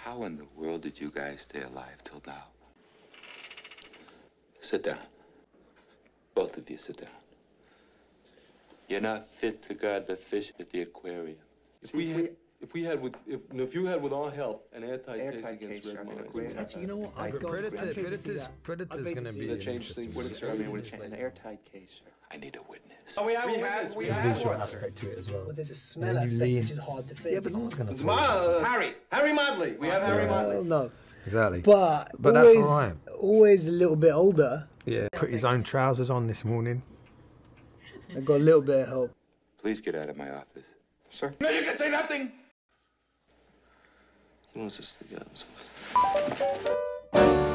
How in the world did you guys stay alive till now? Sit down. Both of you sit down. You're not fit to guard the fish at the aquarium. If you had with our help an airtight case against red mice. Actually, you know what? I got Predator's going to be an interesting an airtight case. I need a witness. Oh, we have a visual aspect to it as well. Well, there's a smell aspect which is hard to fit. Yeah, but no one's going to Harry Modley. We have Harry Modley. Well, no. Exactly. But that's always, all right. Always a little bit older. Yeah, put his own trousers on this morning. I got a little bit of help. Please get out of my office. Sir? No, you can say nothing! He wants us to go.